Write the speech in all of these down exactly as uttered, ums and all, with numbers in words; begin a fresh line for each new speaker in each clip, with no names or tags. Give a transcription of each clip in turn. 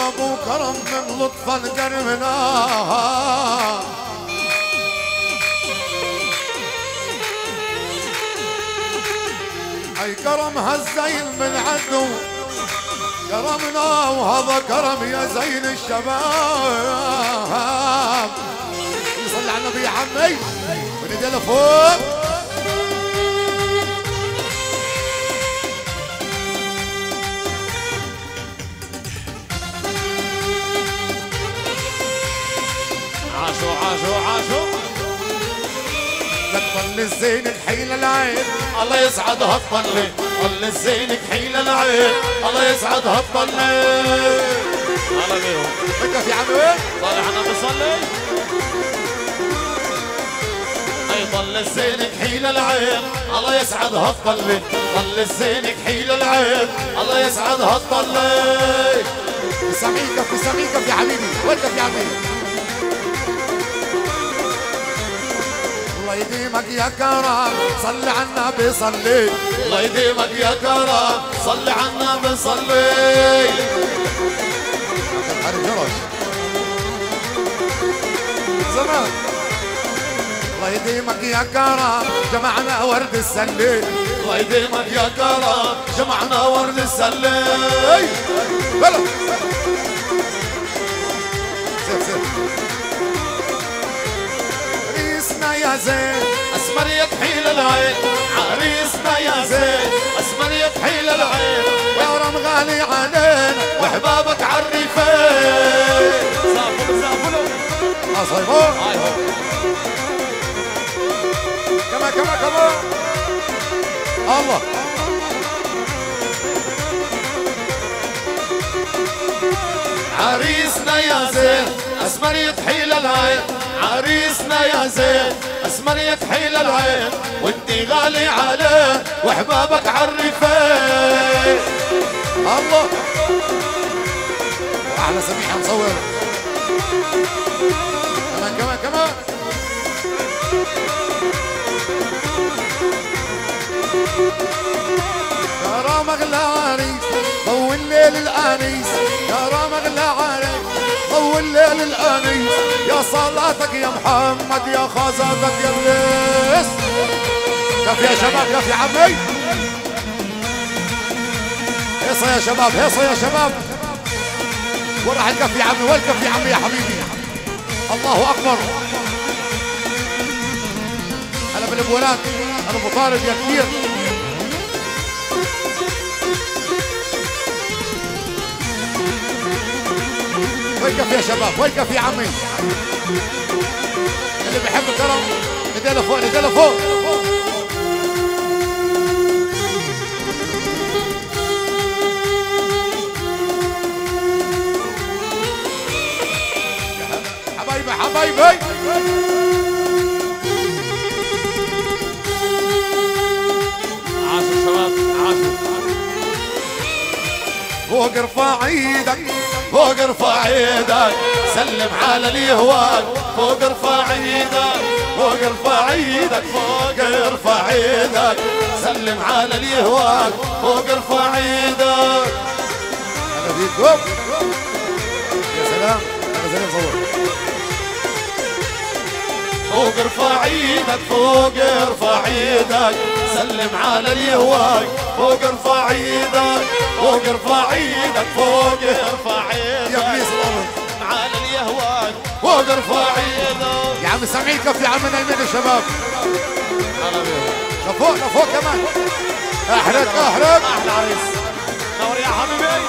ابو كرم من لطفا قرمنا اي كرم هالزين من عدو كرمنا وهذا كرم يا زين الشباب. يصلي على النبي يا عمي ونادي لفوق.
عاشوا عاشوا عاشوا
لك طل الزين كحيل العين
الله يسعد هالطلة، طل الزين كحيل العين الله يسعد هالطلة. هلا بيهم
لك في عمي
صالح انا بصلي. اي طل الزين كحيل العين الله يسعد هالطلة، طل الزين كحيل العين الله يسعد هالطلة.
سميكة في سميكة يا حبيبي وانت يا عمي. الله يديمك يا كرم صلي على النبي صلي.
الله يديمك يا كرم صلي على النبي صلي.
حرب جرش زمان. الله يديمك يا كرم جمعنا ورد السلي.
الله يديمك يا كرم جمعنا ورد السلي.
بلا سير سير عريسنا يا زين
اسمر يكحيل العين، عريسنا يا زين اسمر يكحيل العين.
كرم غالي علينا
واحبابك عالريفين. زافلوا زافلوا
اه صيبون
هاي هو
كما كما كما الله.
عريسنا يا زين اسمر يكحيل العين، عريسنا يا زين اسمر يكحيل العين. وانتي غالي عليه واحبابك عالريفين.
الله احلى سميحه مصور كمان كمان كمان. كرم اغلى عريس ضو الليل الانيس، كرم اغلى عريس ضو الليل الانيس. يا صلاتك يا محمد يا خزاتك يا ابليس. كفي يا شباب كفي عمي. هيصة يا شباب هيصة يا شباب. وين راح الكف يا عمي وين الكف يا عمي يا حبيبي. الله اكبر. هلا بالابولات انا مطالب يا كبير. ويكف يا شباب ويكف يا عمي. اللي بيحب الكرم نديله فوق نديله فوق. حبايبي حبايبي
عاشوا شباب عاشوا.
فوق ارفع ايدك
فوق ارفع ايدك سلم على اللي يهواك. فوق ارفع ايدك فوق ارفع ايدك فوق ارفع ايدك سلم على اللي يهواك. فوق ارفع ايدك.
انا بيكم يا سلام انا زين مصور.
فوق ارفع ايدك فوق ارفع ايدك سلم على اللي يهواك. فوق ارفع ايدك فوق ارفع ايدك فوق ارفع ايدك
يا ابليس الارض
على اللي يهواك. فوق ارفع ايدك.
يا عم سامعين كف يا عم نايمين الشباب.
هلا بيهم.
لفوق لفوق كمان. احرق احرق
احلى عريس نور يا حبيبي.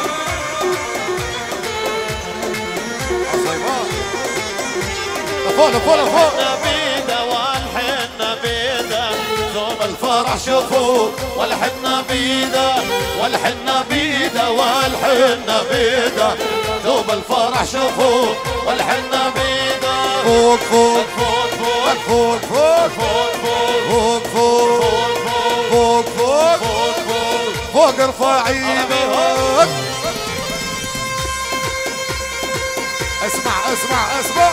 لفوق لفوق لفوق.
بيده والحنا بيده ثوب الفرح شوفوه. والحنا بيده والحنا بيده والحنا بيده ثوب الفرح شوفوه. والحنا بيده
فوق فوق
فوق فوق
فوق فوق
فوق
فوق
فوق
فوق
فوق
فوق فوق
فوق فوق
فوق ارفع ايدك. اسمع اسمع اسمع.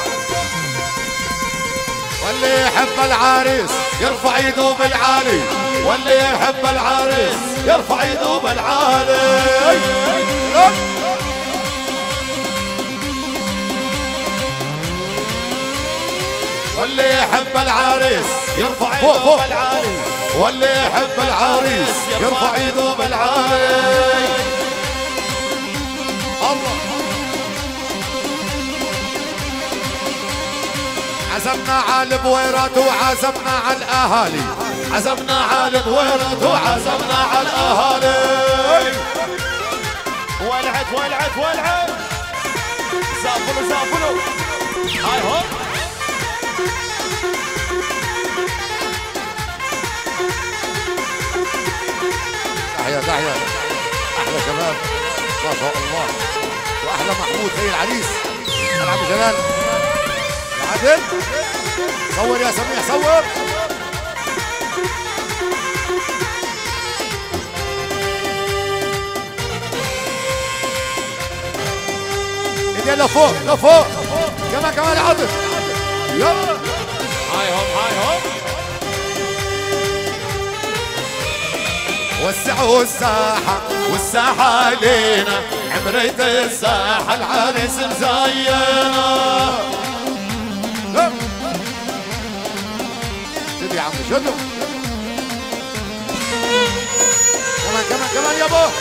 واللي يحب العريس
يرفع ايده بالعالي. واللي يحب العريس يرفع ايده بالعالي.
يحب العريس
يرفع
فوق
ايده
فوق
بالعالي،
واللي يحب العريس يرفع ايده بالعالي. الله عزمنا على البويرات وعزمنا على الاهالي،
عزمنا على البويرات وعزمنا على الاهالي. ولعت ولعت ولعت زافلوا زافلوا هاي هوب.
تحية تحية احلى شباب ما شاء الله، واحلى محمود زي العريس العب جلال يا عادل. صور يا سميح صور. ايدي لفوق لفوق كمان كمان يا عادل يلا.
هاي هوب هاي هوب.
وسعوا الساحة
والساحة علينا عمريت الساحة العريس مزينة.
شد يا عمي شدوا كمان كمان كمان يا ابو.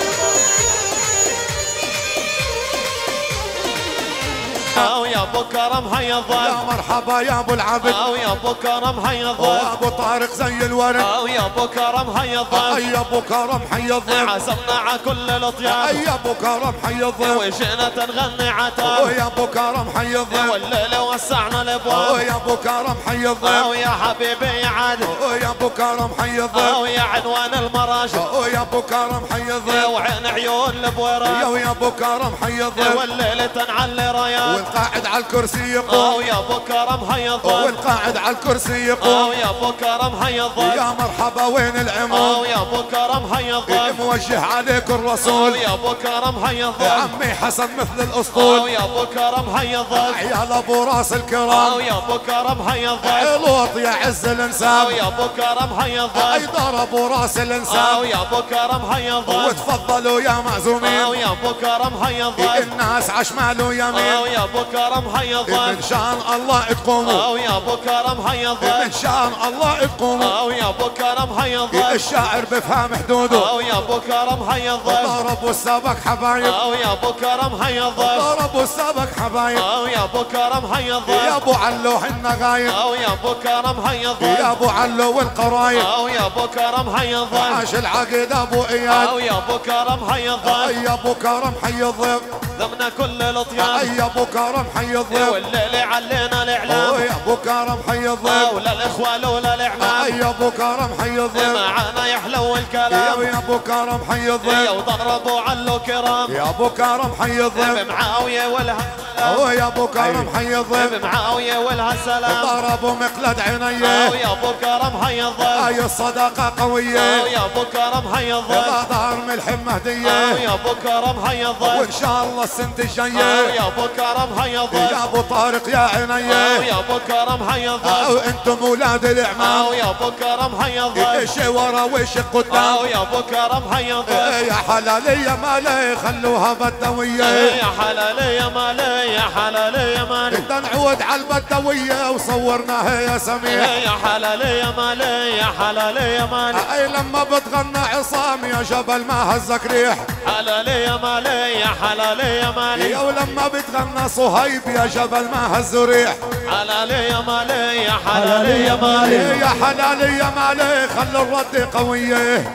او يا ابو كرم هيا الضيف،
يا مرحبا يا ابو العبد،
او يا ابو كرم هيا الضيف،
ابو طارق زي الورد،
او يا ابو كرم هيا الضيف،
يا ابو كرم حي الضيف،
عزمنا على كل الاطياف،
يا ابو كرم حي الضيف،
وجينا تنغني عتاب،
يا ابو كرم حي الضيف،
والليله وسعنا الابواب،
يا ابو كرم حي الضيف،
او يا حبيبي يا عادل،
يا ابو كرم حي الضيف،
او يا عنوان المراشد،
يا ابو كرم حي الضيف،
وعين عيون البويرات،
يا ابو كرم حي الضيف،
والليله تنعلي رايات،
والقاعد على الكرسي يقوم،
او يا ابو كرم هيا الضيف،
والقاعد على الكرسي يقوم،
او يا ابو كرم هيا الضيف،
يا مرحبا وين العموم،
او يا ابو كرم هيا الضيف،
موجه عليك الرسول،
او يا ابو كرم هيا الضيف،
عمي حسن مثل
او
الاسطول،
يا ابو كرم هيا الضيف،
عيال ابو راس
او
الكرام،
يا ابو كرم هيا الضيف،
لوط يا عز
او
الانسان،
يا ابو كرم هيا الضيف،
ضربوا راس
او
الانسان،
يا ابو كرم هيا الضيف،
وتفضلوا يا معزومين،
او يا ابو كرم هيا الضيف،
الناس عشمال
او
ويمين،
يا ابو كرم هيا
من
الضيف،
شان الله تقوموا،
او يا ابو كرم هيا
من
الضيف،
شان الله تقوموا،
او يا ابو كرم هيا الضيف،
الشاعر بفهم حدوده،
او يا ابو كرم هيا الضيف،
ضربوا السبك حبايب،
او يا ابو كرم هيا الضيف،
ضربوا السبك حبايب،
او يا ابو كرم هيا
يا
الضيف،
ابو علو النغايب،
او يا ابو كرم هيا الضيف،
يا ابو علو والقرايب،
او يا ابو كرم هيا الضيف،
عاش العقد ابو اياد،
او يا ابو كرم هيا الضيف،
يا ابو كرم حي الضيف،
ضمن كل الاطياف،
يا ابو كرم حي الضيف،
والليل علينا الاعلام،
يا ابو كرم حي الضيف،
ولا الاخوه ولا الاعمام،
يا ابو كرم حي الضيف،
معانا يحلو الكلام،
يا ابو كرم حي الضيف،
وضربوا علو كرام،
يا ابو كرم حي الضيف،
بمعاويه والها
يا ابو كرم حي الضيف،
بمعاويه والها سلام،
ضربوا مقلد
او
عينيه،
يا ابو كرم هيا الضيف،
اي الصداقه
او
قويه،
يا ابو كرم هيا الضيف،
لا ظهر ملح
او
مهديه،
يا ابو كرم هيا الضيف،
وان شاء الله السنه
او
الجايه،
يا ابو كرم هيا الضيف،
يا ابو طارق يا
او
عينيه،
يا ابو كرم هيا الضيف،
او انتم اولاد الاعمام،
او يا ابو كرم هيا الضيف،
ايش ورا ويش قدام،
او يا ابو كرم هيا الضيف،
يا حلالي يا مالي خلوها بدويه،
يا حلالي يا مالي يا حلالي يا مالي،
بدنا نعود على البدويه وصورناها يا سميح،
يا حلالي يا مالي يا حلالي يا مالي،
اي لما بتغنى عصام يا جبل ما هزك ريح،
حلالي يا مالي يا حلالي يا مالي،
يا ولما بتغنى صهيب يا جبل ما هز ريح،
حلالي يا مالي يا حلالي يا مالي،
يا حلالي يا مالي خلوا الرد قويه،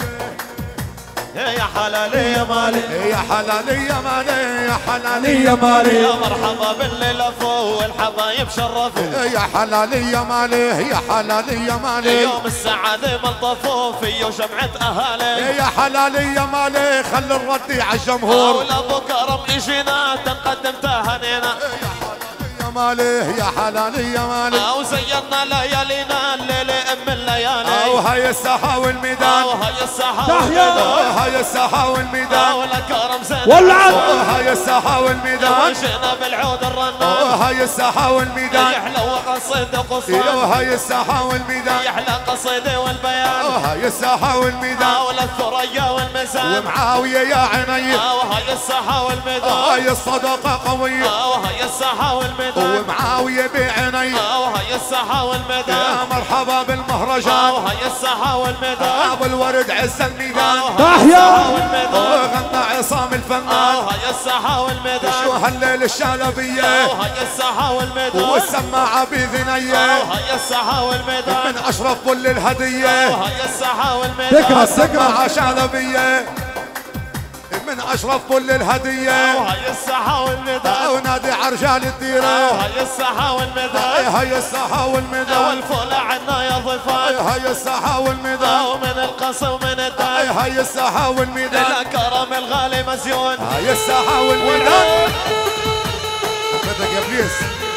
يا حلالي يا مالي،
يا حلالي يا مالي يا حلالي
يا مالي، يا مرحبا باللي لفوا والحبايب شرفوا،
يا حلالي يا مالي يا حلالي يا مالي،
يوم السعادة ملطفوا فيه شمعة أهالي،
يا حلالي يا مالي خلوا الرد على الجمهور،
أولى أبو كرم إجينا تنقدم تهنينا،
يا مالي يا حلالي يا مالي،
أو زينا ليالينا الليلة أم الليالي،
او هاي الساحة والميدان،
أو هاي الساحة
تحية
والميدان،
هاي الساحة والميدان،
أو لكرم زين
والعب هاي الساحة والميدان،
وجينا بالعود الرنان،
هاي الساحة والميدان،
يحلى قصيدة
يا
قصان،
هاي الساحة والميدان،
يحلى قصيدة والبيان،
هاي الساحة والميدان،
أو للثريا والميزان،
ومعاوية يا عيني،
أو هاي وهي الساحة والميدان
هاي الصداقة قوية
وهي الساحة والميدان
ومعاوية بعيني
وهي الساحة والميدان
يا مرحبا بالمهرجان
وهي الساحة والميدان
ابو الورد عز الميدان
تحيا
وغنى عصام الفنان
وهي الساحة والميدان
شو هالليل الشالبية
وهي الساحة والميدان
والسماعة بذنية
وهي الساحة والميدان
من اشرف كل الهدية
وهي الساحة والميدان
تكره السماعة شالبية من اشرف كل الهدية
وهي الساحة والميدان
ونادي عرجال الديرة
وهي الساحة والميدان
هاي الساحة والميدان
والفول عنا يا ضيفان
هاي الساحة والميدان
ومن القص ومن الدان
هاي الساحة والميدان
الكرم الغالي مزيون
هاي الساحة والميدان بدك يا بليس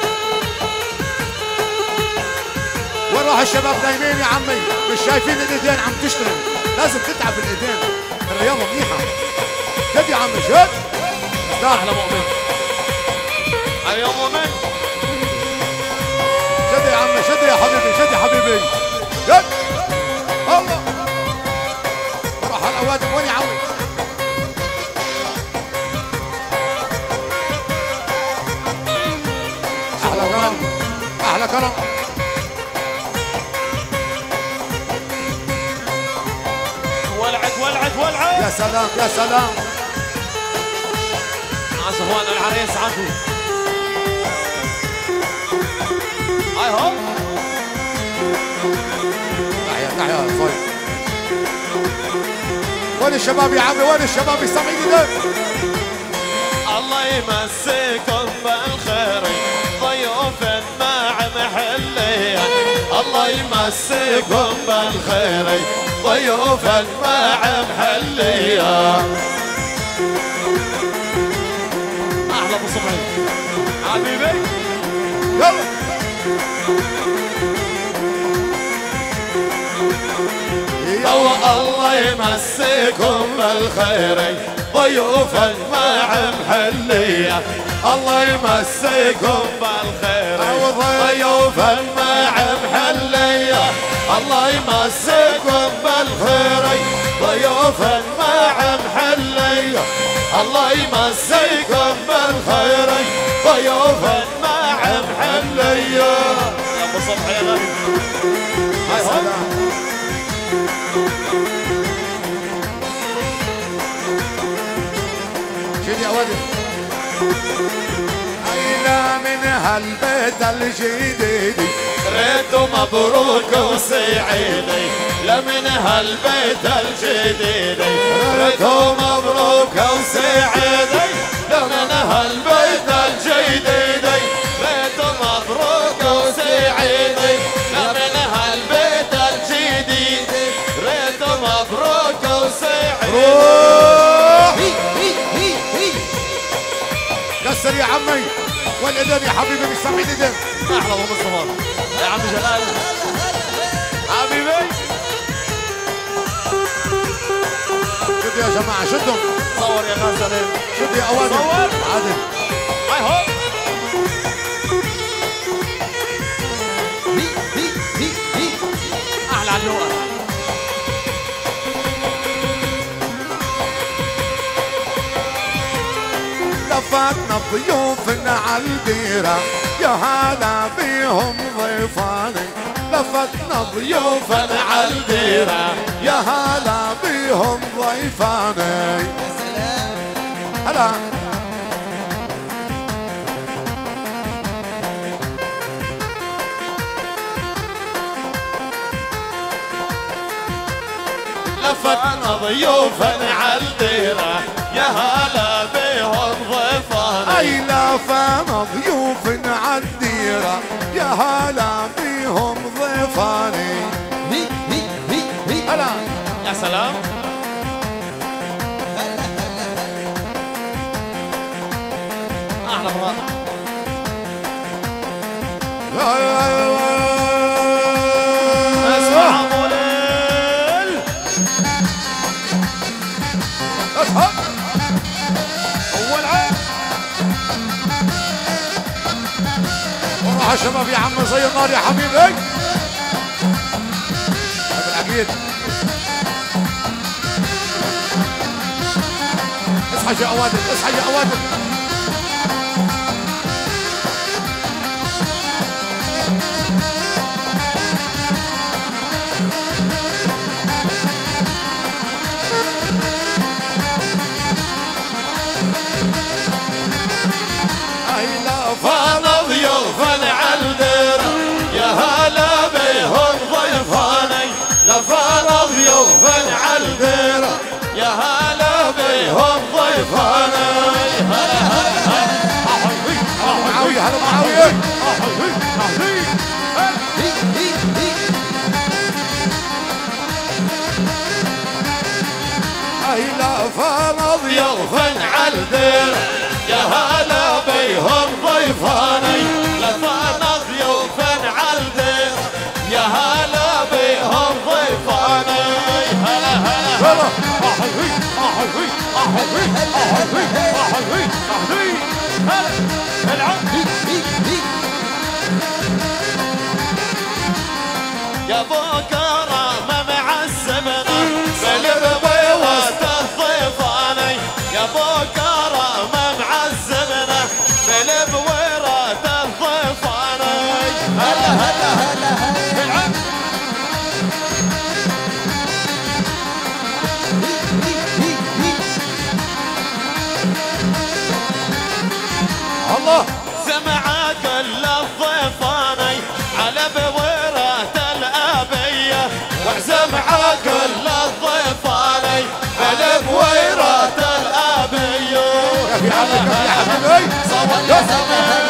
وين راح الشباب نايمين يا عمي مش شايفين الايدين عم تشتغل لازم تتعب الايدين الرياضة منيحة شد يا عمي شد
احلى مؤمن يا مؤمن
شد يا عمي شد يا حبيبي شد يا حبيبي شد الله راح الاوادم وين يا عمي احلى كرم احلى كرم
ولعت ولعت ولعت
يا سلام يا سلام
مع صهوان العريس عاشو هاي هو
تحيا تحيا صوي وين الشباب يا عمي وين الشباب يسمعيني ده
الله يمسكم بالخير ضيوف مع محلي الله يمسكم بالخير ضيوف مع محلي احلى ابو صبحي حبيبي
يلا
الله الله يمسكم بالخير ضيوفا مع محلية الله يمسكم بالخير ضيوفا مع محلية الله يمسكم بالخير ضيوفا مع محلية الله يمسكم بالخير ضيوفا مع محلية يا ابو صبحي يا غالي
يا سلام شد يا ولد أين من هالبيت الجديد
ريته مبروك وسعيدي لمن هالبيت الجديد ريته مبروك وسعيدي لمن هالبيت الجديد ريته مبروك وسعيدي لمن هالبيت الجديد ريته مبروك وسعيدي
روح كسر يا عمي والاذن يا حبيبي مش سامعين ايدين
احلى ابو مصطفى يا عم جلال حبيبي
شدوا يا جماعه شدوا
صور يا ناس عليك
شدوا يا اوادم
صور
عادل
هاي هو احلى علوقه
لفتنا ضيوفنا عالديرة يا هلا بيهم ضيفاني لفتنا ضيوفنا عالديرة يا هلا بيهم ضيفاني هلا
لفتنا ضيوفا عالديرة يا هلا بيهم ضيفاني
اي لفتنا ضيوفنا عالديرة يا هلا بيهم ضيفاني هلا
يا سلام احلى مرات اسمع ابو ليل اول عام
وراح الشباب يا عم زي النار يا حبيبي بالعقيد اصحى يا اوادم اصحى يا اوادم.
فانا ضيوف العلدر يا هلا بهم ضيفاني. لا فانا ضيوف العلدر يا هلا بهم ضيفاني. هلا هلا
هلا معاوية هلا معاوية.
لا فانا ضيوف العلدر يا هلا بهم ضيفاني. لا فانا ضيوف العلدر يا هلا بهم ضيفاني. هلا هلا هلا يا ابو كرامه معذبنا بالبيوت الضيفاني. يا ابو كرامه معذبنا بالبويرات الضيفاني. هلا هلا هلا هلا
الله
سمع كل الضيفاني على بويرات الابيه. وسمع كل الضيفاني بالبويرات الابيه.
كفي عنك كفي عنك.
صوت يا زمان.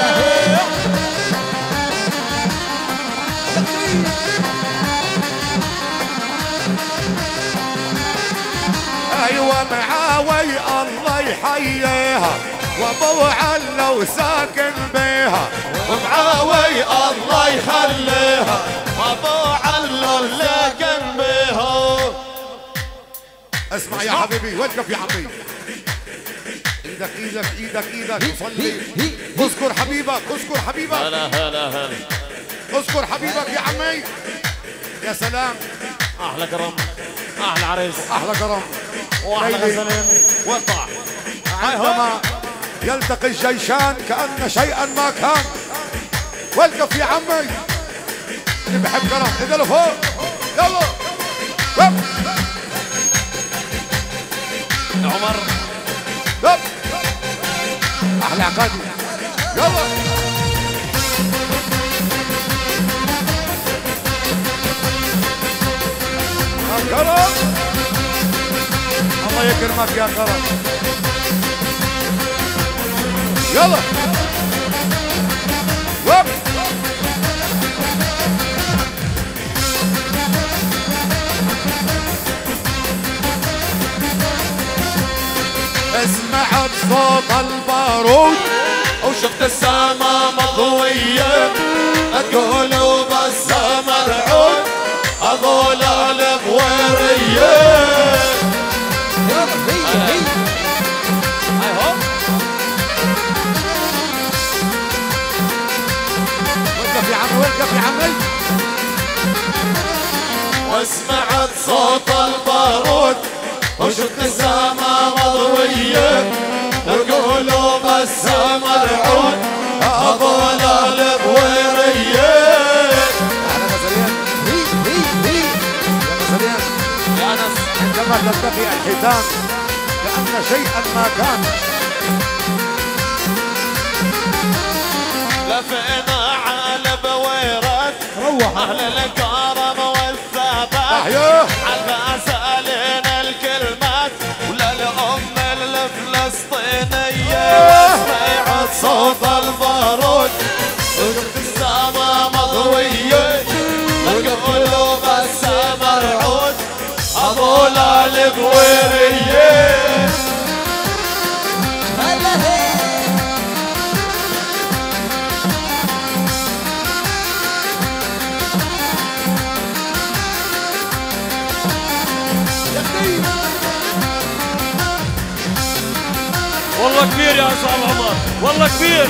ايوه معاوي الله يحييها وابو علو ساكن بيها.
ومعاوي الله يخليها ابو علو اللي جنبيها.
اسمع يا حبيبي وقف يا عمي. ايدك ايدك ايدك ايدك صلي. اذكر حبيبك اذكر حبيبك.
هلا هلا هلا
اذكر حبيبك يا عمي. يا سلام
احلى كرم احلى عريس
احلى كرم
واحلى غزلين وقطع.
عندما يلتقي الجيشان كأن شيئا ما كان. وقف يا عمي اللي بحب كرم اذا لفوق يلا. وب.
عمر
وب. احلى عقادي يلا. كرم الله يكرمك يا كرم. يلا وب. اسمعت صوت البارود
وشفت السما مضوية. تقولوا بس مرعود هذول البويرية.
وقف يا عمي وقف يا عمي.
واسمعت صوت البارود وشفت السما مضوية. تقولوا بس مرعود هذول البويرية.
احنا غزلين هي هي هي يا غزلين
يا انس
عندما تلتقي الحيتان كأن شيئا ما كان.
لفينا على بويرات
روح
اهل الكرم والثبات.
احيوه
عالباسالين الكلمات وللأم الفلسطينية. سمعت صوت البارود وشفت السما مضوية. تقولوا بس مرعود هذول البويرية.
والله كبير يا صاحب عمر والله كبير.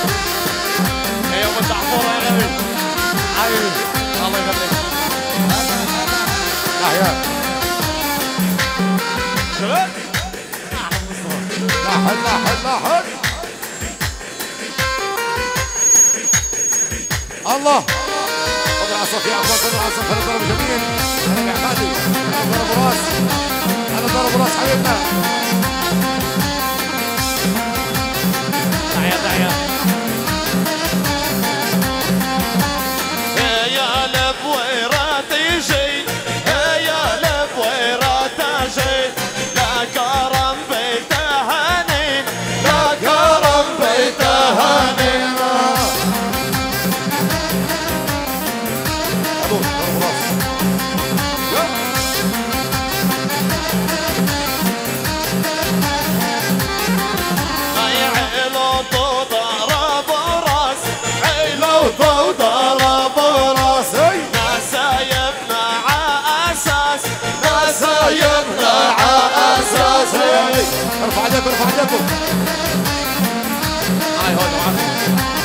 يا يوم الدعفور يا غبي حبيبي الله يخليك.
تحيا لاحظ لاحظ لاحظ الله اضرب عصافي اخوان اضرب عصافي انا ضرب جميل انا بعمادي انا ضرب راس انا ضرب راس حبيبنا
تحيا تحيا
يا لبويرات يجي يا لبويرات يجي لا كرم بيته هنين لا كرم بيته هنين
ابو ضرب راس
عيلو ضرب راس عيلو ضرب راس نسايبنا عاساس نسايبنا عاساس
ارفع يدكم ارفع يدكم هاي هون معاكم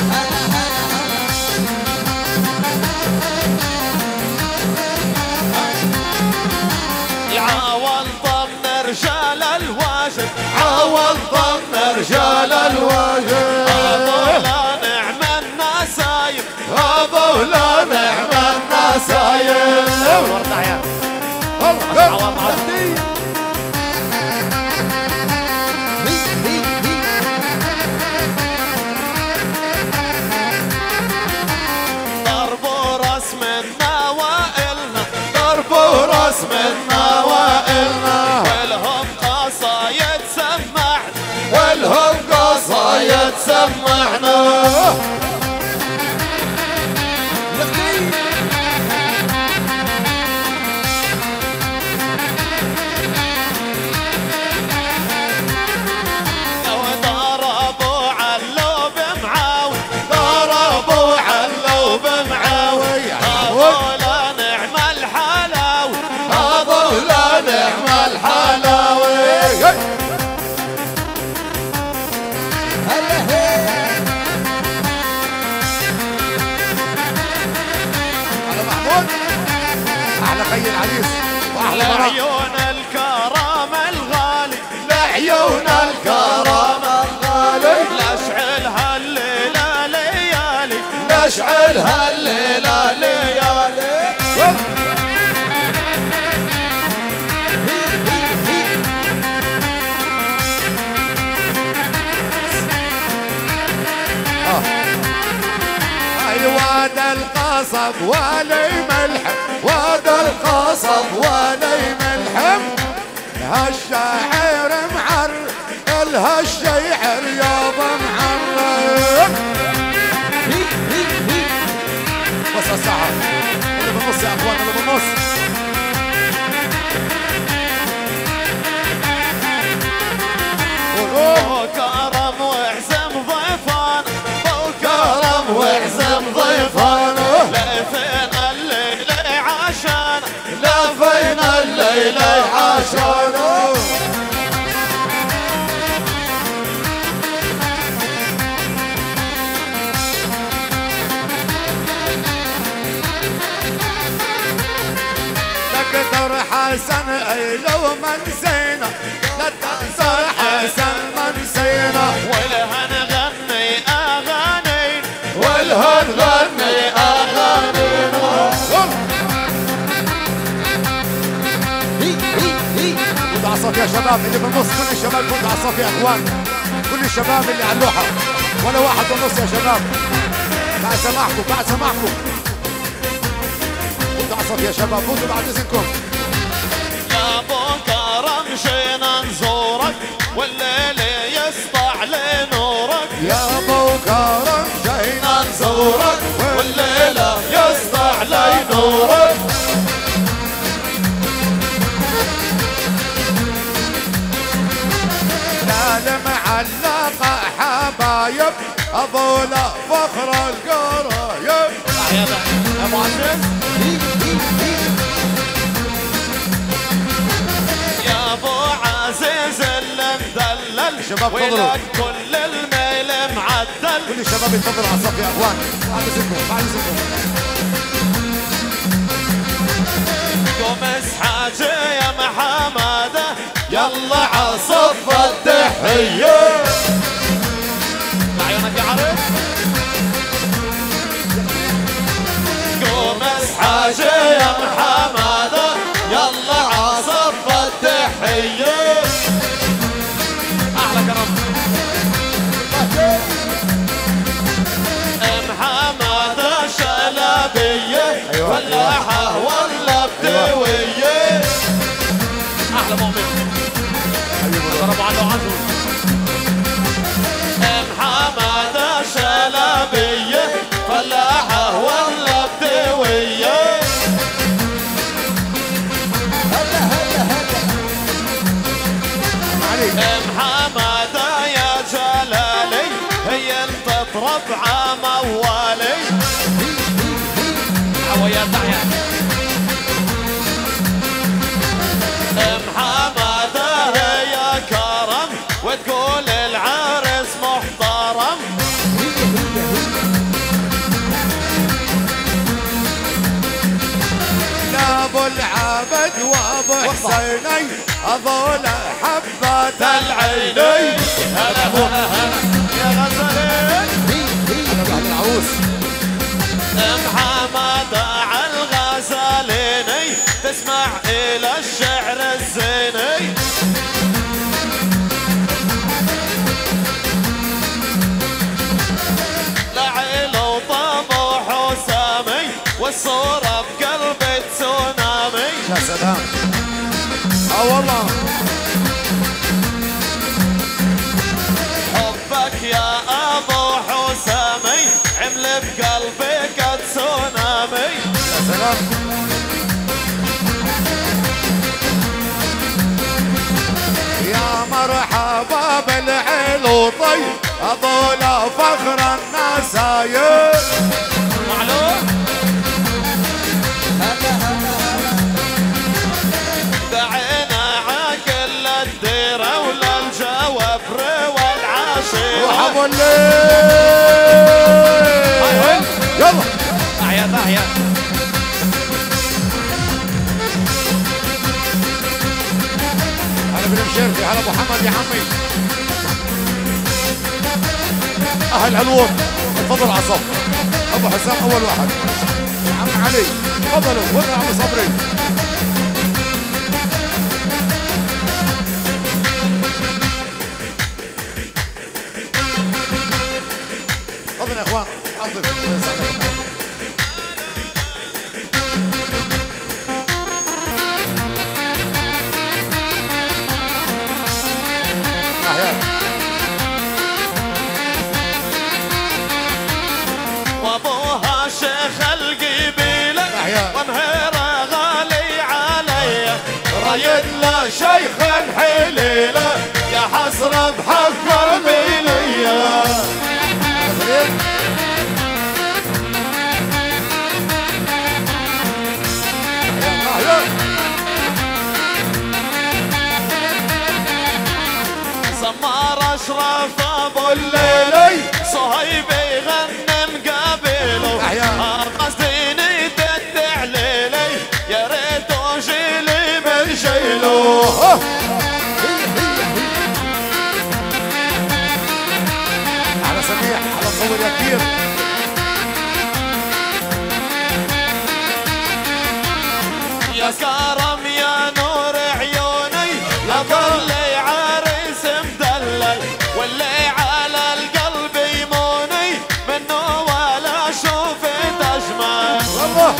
عاول ضمن رجال الواجب عاول ضمن رجال الواجب هذولا نعم النسايب هذولا نعم النسايب
تحيا
ضربوا راس منا وائلنا ضربوا راس منا وائلنا والهم قصايد سمعنا والهم قصايد سمعنا ضربوا علوب معاوي ضربوا علوب معاوي هذولا نعم الحلاوي هذولا نعم الحلاوي
على محمود احلى خي العريس واحلى مرة
لعيون الكرام الغالي لعيون الكرام الغالي لاشعل هالليلة ليالي لاشعل هالليلة ليالي
اي واد القصب ولي ملحم واد القصب ولي ملحم هالشاعر معر الهالشيعر يابا معرم بس الساعة اللي بالنص يا اخوان اللي بالنص
ابو كرم واعزم ضيفان ابو كرم واعزم ضيفان لفين الليل عشان لفين الليل عشان
تكثر حسن اي لو ما نسينا لا تكثر حسن ما نسينا
ولها نغني اغاني ولها نغني اغانينا
كنت عصافي يا شباب اللي بالنص كل الشباب كنت عصافي يا اخوان كل الشباب اللي على اللوحه ولا واحد بالنص يا شباب بعد سماحكم بعد سماحكم كنت عصافي يا شباب فوتوا بعد اذنكم
يا ابو كرم جينا نزورك والليل يسطع لنورك
يا ابو كرم جينا
نزورك والليلة يسطع لنورك
لا المعلقه حبايب هذولا فخر القرايب
يا ابو عزيز
يا ابو عزيز اللي مدلل
شباب تفضلوا.
ولك كل الميل معدل
كل الشباب يتفضلوا على الصف يا اخوان بعد اذنكم بعد اذنكم
قوم اسحاجي يا محمد يلا عصف التحية عيونك يا عرب قوم اسحاجي يا محمد يلا عصف التحية أحلى كرم محمد شلبية فلاحة ولا بدوية أحلى مؤمن ضرب عنه عزو محمد شلبية فلاحة ولا بدوية محمد يا جلالي هي انت تطرب عموالي عويا تحيا محمد يا كرم وتقول العرس محترم
يا ابو العبد وابو حسيني هذول حبات
العيني هلا هلا هلا يا غزلين
انا بعد العروس
محمد عالغزاليني تسمع الى الشعر الزيني لعيل وطموح وسامي والصورة بقلبي تسونامي
يا سلام اه والله
حبك يا ابو حسامي عمل بقلبي قد تسونامي
يا سلام يا مرحبا بالعلوطي هذول فخر النساير
معلوم دعينا عاقل للديرة وللجوافر والعشيرة
وحبوا الليل يلا
أحيا تحيا
هلا بالمشيرتي هلا ابو حمد يا عمي اهل علوم تفضل على الصف ابو حسام اول واحد عم علي تفضلوا وين عم صبري تفضل يا اخوان تفضل
وابوها شيخ القبيلة ومهيرة غالي علي رايد له شيخ الحليلة يا حسرة بحق رميلية سمار اشرف ابو الليلي صهيبي يغني مقابله قصديني تدع ليلي يا ريت وجيلي من شيله
على سميح على صور يا كبير
يا كرم يا نور عيوني اظل عريس مدلل واللي على القلب يموني منه ولا شوفت اجمل
والله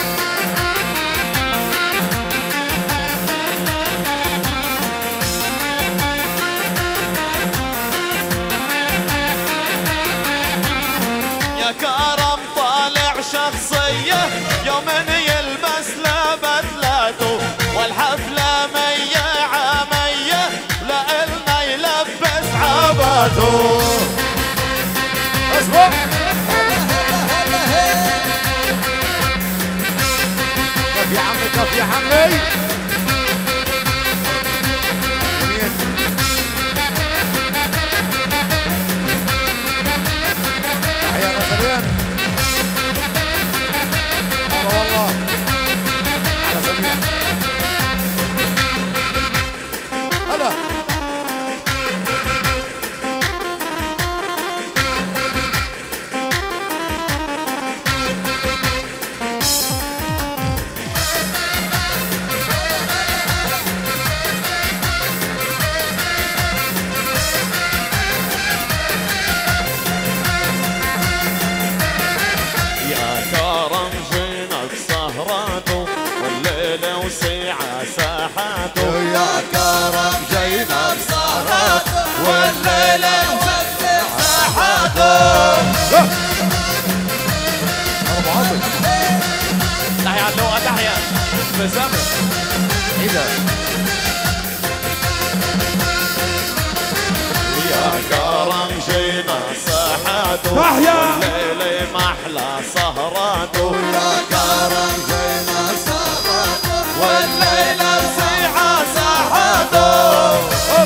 يا كرم طالع شخصية يوم يلبس له بدلته والحفلة مية عامية لإلنا يلبس عباته
اسمع كيف يا عمي كيف يا عمي تحية غزلين هلا والله على سميح
وسيعة ساحاته
يا كرم جينا بسهراته والليلة نوسع ساحاته.
تحيا على اللوقة تحيا بسامة
إذا
يا كرم جينا ساحاته
تحيا
والليلة محلى سهراته
يا كرم جينا سهراته
والليلة وسيعة ساحاته.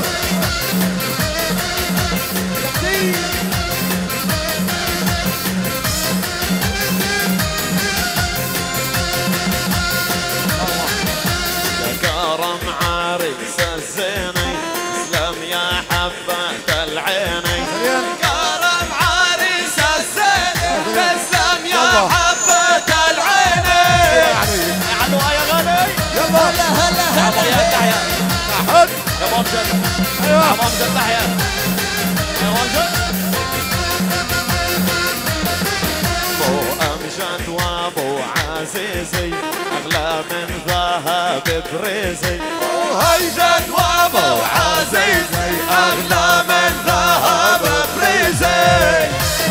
يا كرم عريس الزيني اسلم يا حبة العيني كرم عريس الزيني اسلم يا حبة العيني. علوا يا غالي
يلا هلا هلا
تعالوا يا تحيا
حد
يا ابو امجد يا ابو امجد تحيا يا ابو امجد
ابو امجد وابو عزيزي اغلى من ذهب بريزي. هيجد وابو عزيزي اغلى من ذهب بريزي.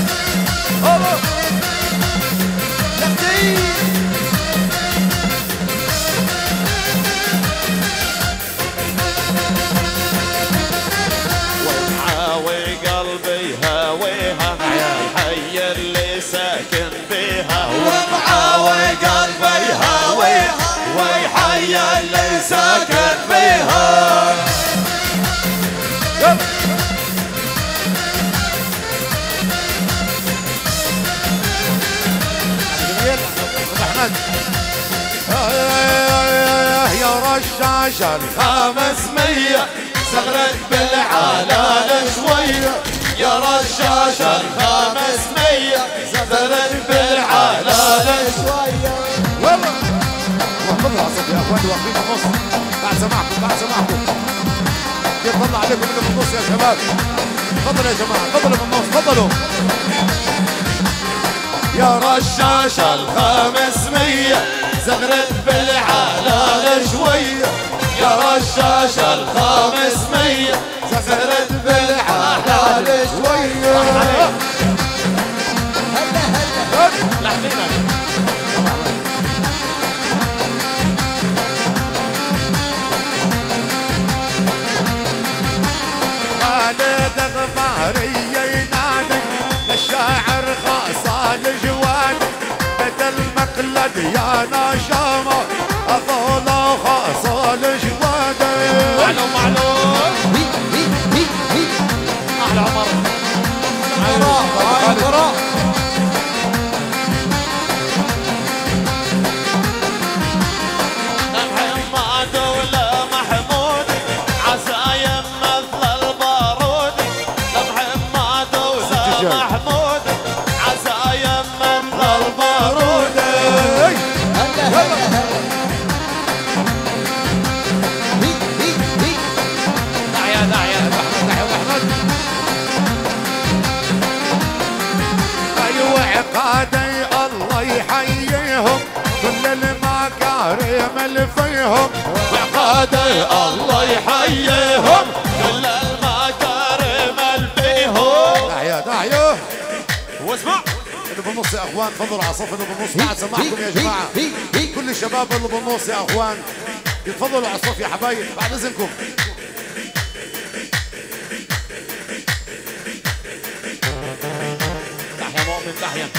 ومعاوي قلبي هاويها الحي اللي ساكن بيها. ومعاوي قلبي هاويها ويحي اللي ساكن بيها.
احمد يا رشاش
خمسمية صغرت بالعلال شوية. يا رشاش الخمسمية صغرت بالعلال شوية.
والله والله العصب يا اخوان واقفين في النص. بعد سماعكم بعد سماعكم كيف طلع عليكم اللي في النص يا شباب. تفضلوا يا جماعه تفضلوا من النص تفضلوا.
يا رشاش الخمسمية زغرت بالعلال شوية. يا رشاش الخمسمية زغرت بالعلال شوية.
لحظينك
خالد غفاري ينادي للشاعر خاصة الجواد بدل مقلد يا نشامة أظل خاصة الجواد.
معلوم معلوم احلى عمر
محمد ولا محمود عزايم مثل البارود. محمد ولا محمود عزايم مثل البارود.
تحيا تحيا
أيوة عقادي الله يحييهم كل المكارم اللي فيهم.
وعقادي الله يحييهم كل المكارم اللي فيهم.
داعية داعية
واسمع
اللي بالنص يا اخوان تفضلوا على صف اللي بالنص. بعد سماعكم يا جماعة كل الشباب اللي بالنص يا اخوان يتفضلوا على الصف يا حبايب بعد اذنكم.
تحيا مؤمن تحيا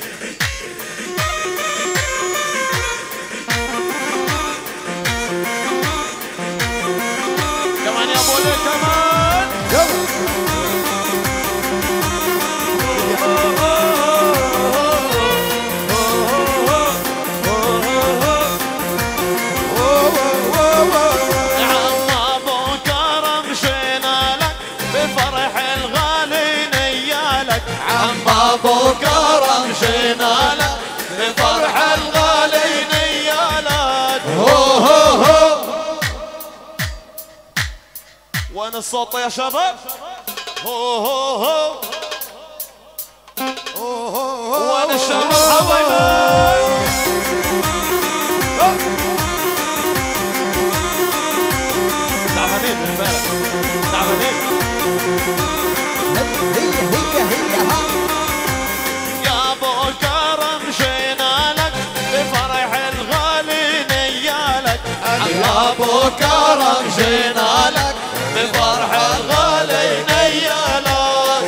كمان يا ابو ليل كمان
يلا
يا عم ابو كرم مشينا لك بفرح الغالي نيالك. عم ابو كرم مشينا لك بفرح الغالي نيالك. هو هو هو وين الصوت يا شباب؟ هو هو هو وين الشباب حبايبي؟
هي هي هي ها
يا ابو كرم جينا لك بفرح الغالي نيالك يا ابو كرم جينا لك بفرح الغالي نيالك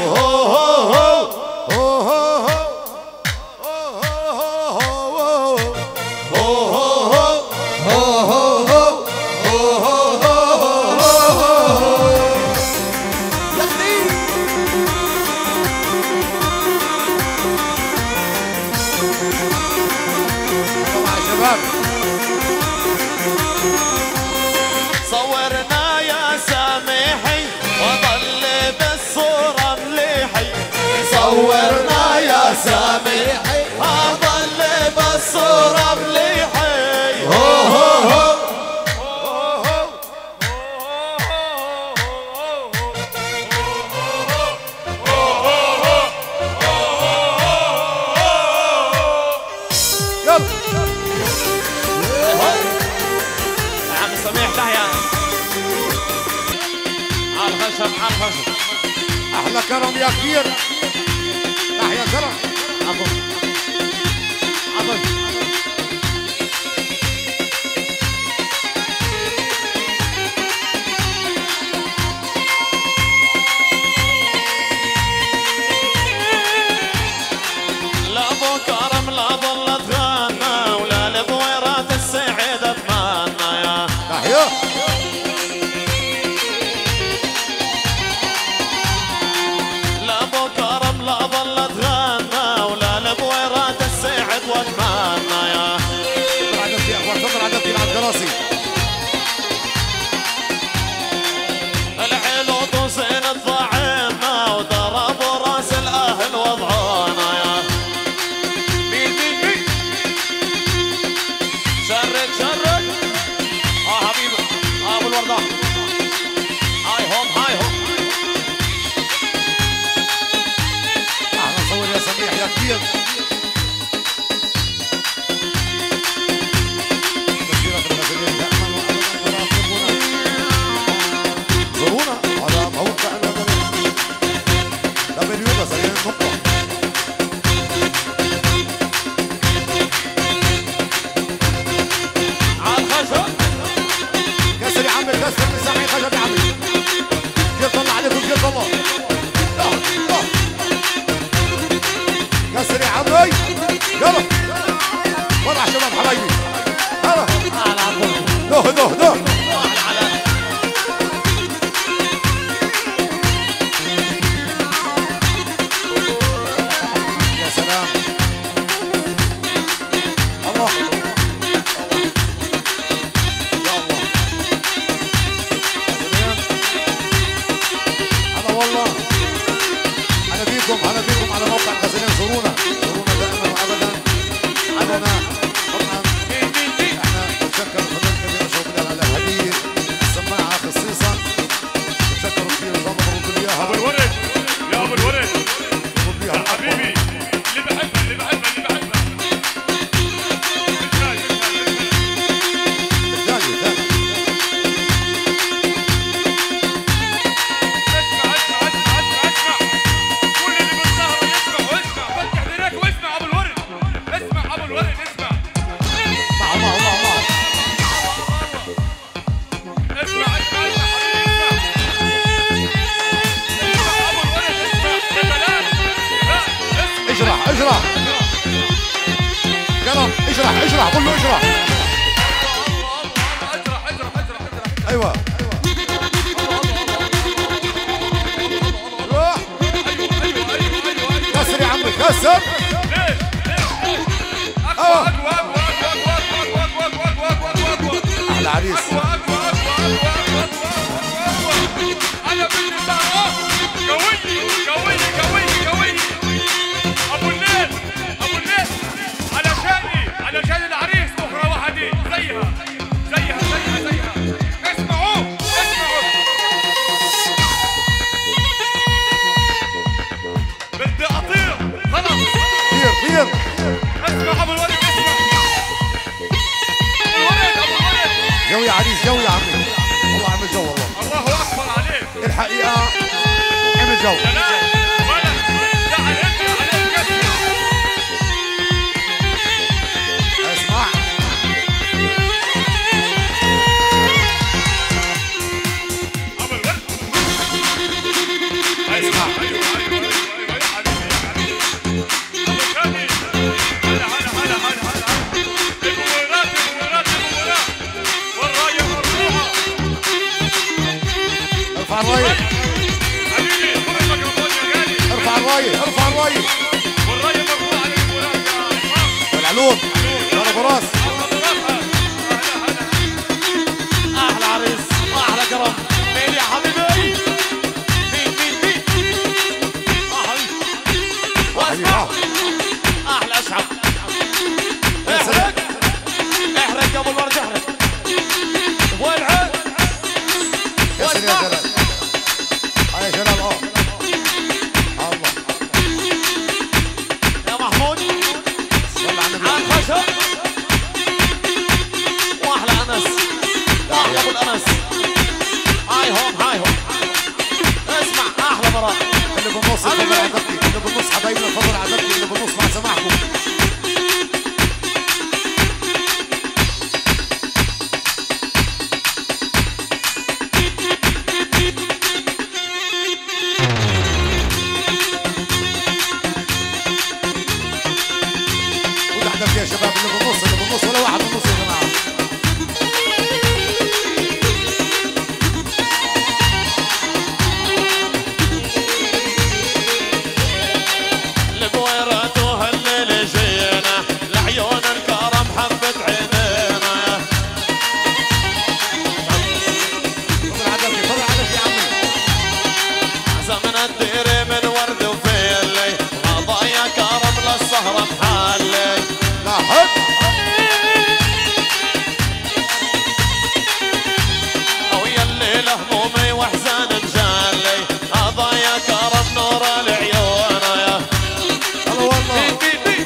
صورنا يا سامحي وظل بالصورة مليحي صورنا يا سامحي وظل بالصورة مليحي هو هو هو
احلى كرم يا كبير تحيا كرم
عفوا عفوا لا ابو كرم لا ظل تغنى ولا البويرات السعيدة تمنى يا
تحيا
لا ابو كرم لا ظل تغنى ولا البويرات السعد واتمنى يا
تفضل عدد يا اخوان تفضل عدد يلعب كراسي
الحلو طوسين الضعينا وضربوا راس الاهل وضعونا يا مين مين مين شرك شرك اه حبيبي اه ابو الوردة هاي هوم هاي هوم
احنا نصور يا سميح يا كبير زورونا على موقعنا دبليو بس النقطة
على الخشب
كسر يا عمي كسر مسامحي خشب يا عمي جيل طلع عليكم جيل طلع كسر يا عمي يلا وضع شباب حبايبي يلا ده ده ده يا سلام الله يا الله هلا والله انا بيكم انا بيكم على موقع الغزلين زورونا زورونا دائما وابدا عدنا طبعا احنا نتشكر الفنان الكبير شوقنا على هديه السماعه خصيصا نتشكر كثير ان شاء الله برد لي
ابو
اياها
الورد يا ابو الورد
برد لي اياها
حبيبي اللي بحبها اللي بحبها اللي بحبها الثاني
الثاني الثاني
اسمع اسمع اسمع اسمع اسمع كل اللي بالسهرة يسمع واسمع فتح ايديك واسمع ابو الورد اسمع ابو الورد اسمع
معه معه معه معه
اسمع اسمع اسمع حبيبي اسمع اسمع ابو الورد اسمع يا سلام لا اسمع
اجرح اجرح كرم اجرح اجرح قول له اجرح
اجرح اجرح اجرح اجرح
ايوه روح
ايوه ايوه ايوه ايوه
كسر يا عمي كسر
ليش ليش اقوى اقوى اقوى اقوى اقوى اقوى اقوى اقوى اقوى اقوى اقوى
احلى عريس
اقوى اقوى اقوى اقوى اقوى اقوى انا بدي صار قوي قوي قوي قوي ابو الليل ابو الليل علشاني علشان العريس اخرى وحدي زيها زيها زيها زيها اسمعوا اسمعوا بدي اطير خلاص
طير طير
اسمع ابو الولد اسمع ابو الولد ابو الولد
جو يا عريس جو يا عمي والله عامل جو والله
الله اكبر عليك
الحقيقه الجو. اسمع ارفع الرايه ارفع الرايه ارفع الرايه
والرايه مرفوعه للفولاذ يا
العلوم يا ابو راس.
احلى عريس واحلى كرم. مين يا حبيبي؟ مين مين مين؟ احلى واسمع احلى اشعب. احرق احرق قبل ما ارجع احرق. والعين
يا سلام يا جلال. يا جلال اه الله
يا محمود
صل على النبي.
عن خشب واحلى انس واحلى ابو الانس. هاي هوم هاي هوم. اسمع احلى براء.
اللي بالنص الفضل عدبكي، اللي بالنص حبايبنا الفضل عدبكي، اللي بالنص مع سماحكم. خد عدبكي يا شباب، اللي بالنص اللي بالنص ولا واحد بالنص يا جماعه.
البويرات وهالليل جينا لعيون الكرم حبت عينينا.
فضل عدبكي فضل عدبكي يا عمي.
زمن الديري من ورد وفيلي قضايا كرم للسهرة محلي.
لا حد
او يلي له همومي واحزان مجالي قضايا كرم نور العيون. يا
هلا والله.
بي بي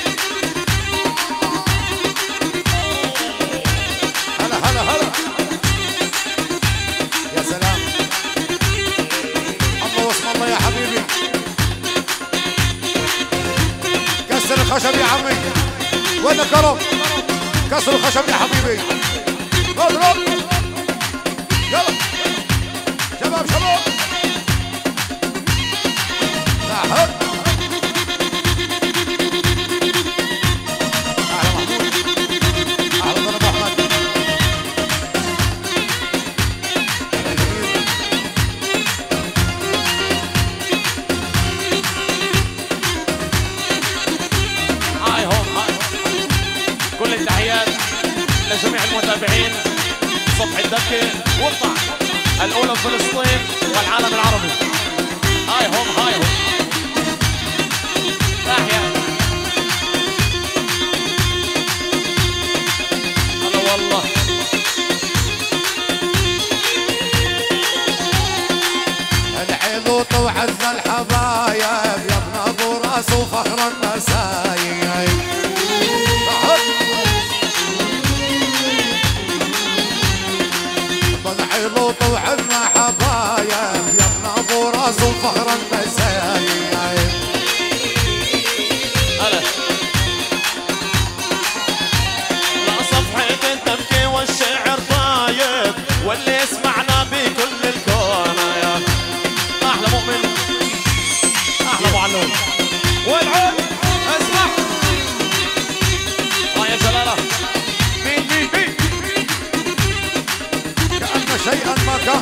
هلا هلا هلا يا سلام. الله واسم الله يا حبيبي. كسر الخشب يا عمي. وين الكرم؟ كسر الخشب يا حبيبي. اضرب يلا شباب شباب. لا حد. اهلا محمود. اهلا ضرب احمد.
هاي هوم هاي هوم. كل التحيات لجميع المتابعين. صبح الدكة وقطع الأولى بفلسطين والعالم العربي. هاي هوم هاي هوم. تحيا هلا والله.
الحيضوط وعزنا الحبايب يا ابن ابو راس وفخر النسايب. الحيضوط وعزنا حبايب يا ابن ابو راس وفخر النسايب.
هلا لا صفحة تبكي والشعر طايب واللي يسمعنا بكل الكون. يا احلى مؤمن احلى معلم والعين. اسمع اه يا جلاله. مين مين مين
كأن شيئا ما كان.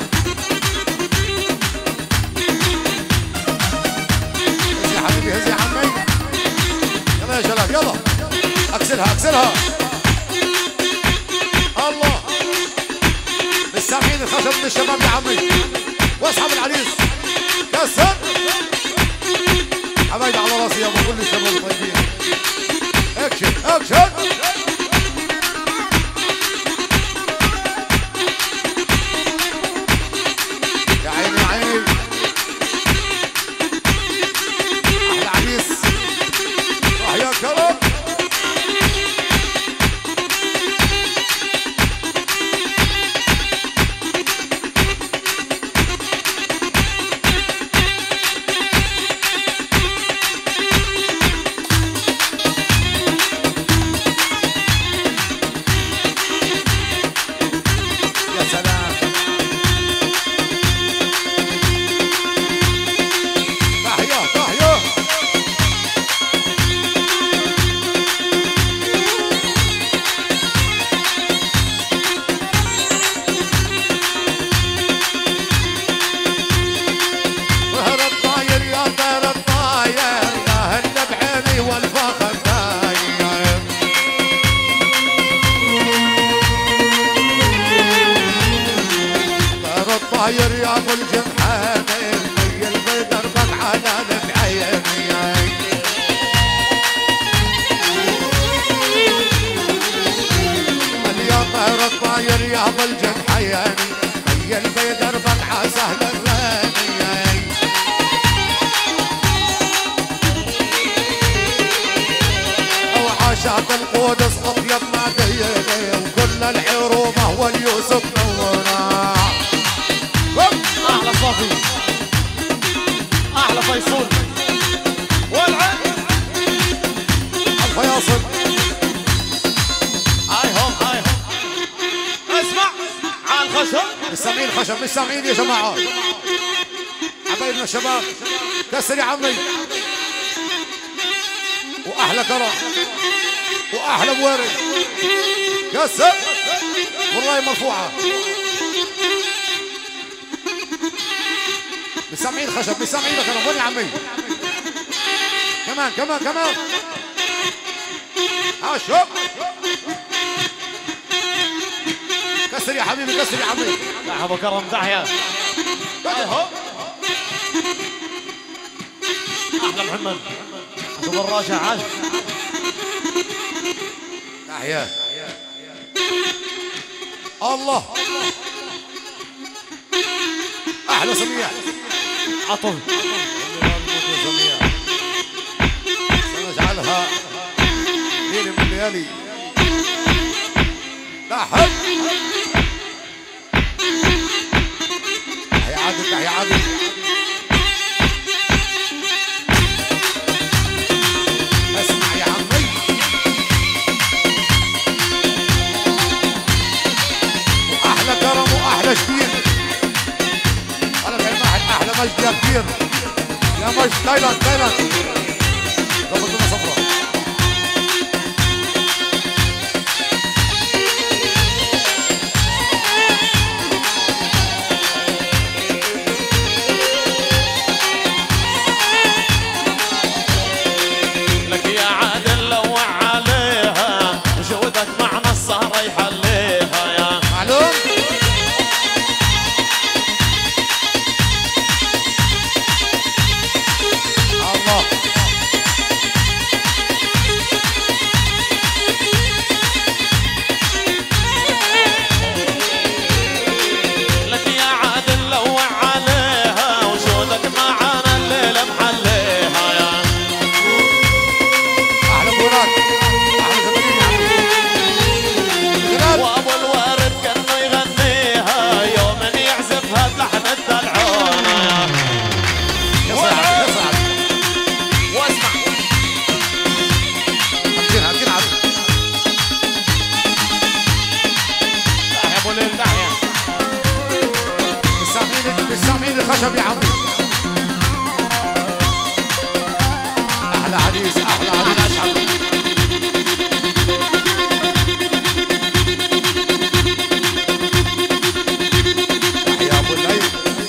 هز يا حبيبي هز يا عمي. يلا يا جلال يلا اكسرها اكسرها. الله للسامعين الخشب من الشباب يا عمي. واسحب العريس كسر حبايبي على راسي يا ابو كل الشباب الطيبين. اكشن اكشن. يا عيني يا عيني. احلى عريس. روح يا كرم. الطاير يا ابو الجمحاني ميل بدربك على العيني اليوم الطاير يا ابو الجمحاني ميل بدربك على سهل الراني وعاشات القدس اطيب ما ديني وكل العروبه واليوسف نورا
احلى صافي احلى فيصل والعين
الفياصل
هاي هوم هاي هوم اسمع على الخشب
مش سامعين خشب مش سامعين يا جماعه حبايبنا الشباب كسر يا عمي واحلى كرم واحلى موارد كسر والله مرفوعه مش سامعين خشب مش سامعين كرم وين يا عمي كمان كمان كمان ها شوف كسر يا حبيبي كسر يا عمي
لا ابو كرم دحية اهو احلى محمد ابو الراشة عاش
تحية الله احلى سميع
عطل
سميع سنجعلها ليلة من الليالي تحت تحية عادل تحية عادل اسمع يا عمي واحلى كرم واحلى شبير انا في واحد احلى مجد يا كبير يا مجد تايلاند تايلاند ضبطنا صفرة
لك يا عادل لوع عليها وجودك معنا السهرة يحليها يا
معلوم الله
لك يا عادل لوع عليها وجودك معنا الليلة محليها يا
احلى بورات احلى زمانين يا عمي جلال
وابو الورد كانه يغنيها يوم يعزفها بلحن الدلعونة
يصل يا عبد يصل يا عبد
واسمع
هاتين هاتين عبد
يا ابو ليل دحية
مش سامعين مش سامعين الخشب يا عمي احلى حديث احلى حديث اشعل يا ابو الليل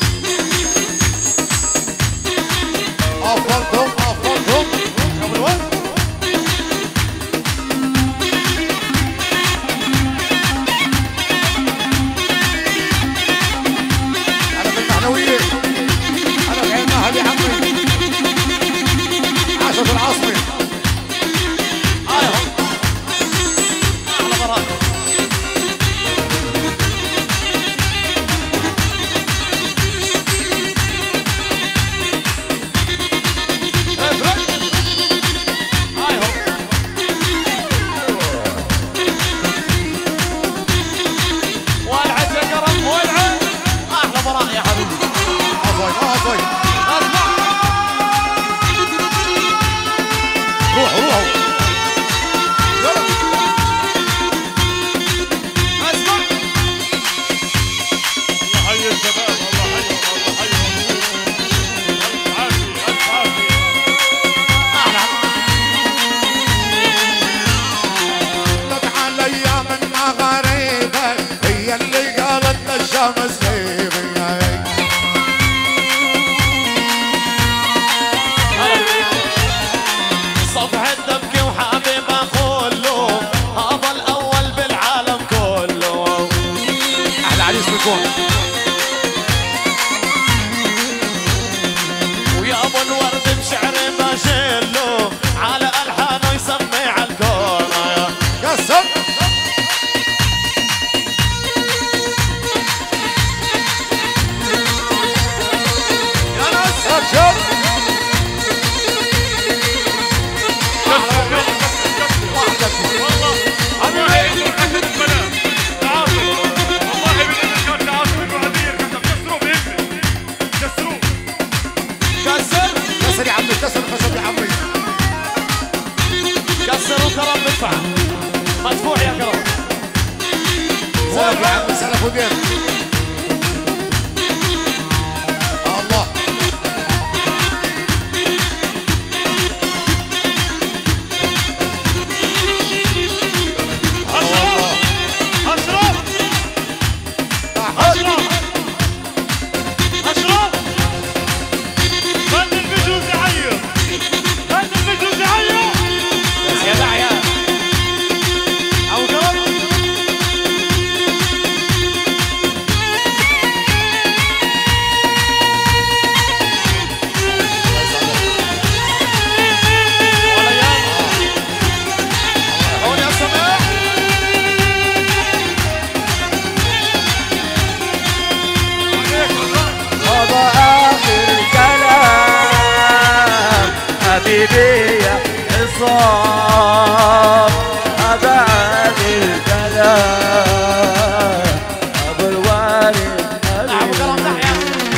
افضلتم افضلتم
يا ابو الورد
انا في المعنويه انا في عين مهل يا عمي عاشوا في العاصمه
هاي هو احلى براءة افرق هاي هو والعد يا كرم والعد احلى براءة يا حبيبي
عفوا عفوا
اسمع
روحوا روحوا يلا
اسمع
الله حي الشباب الله حي الله حي الف عافيه الف عافيه
احلى
طلعت عليا من مغاربك هي اللي قالت للشمس غيبي
صفحة تبكي وحبيبة كله هذا الأول بالعالم كله
احلى عريس بيكون
حبيبي يا عصام أبعد الكلام أبو الوالد
أبو كرم تحيا